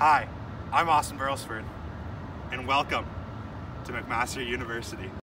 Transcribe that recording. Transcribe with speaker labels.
Speaker 1: Hi, I'm Austin Burlsford, and welcome to McMaster University.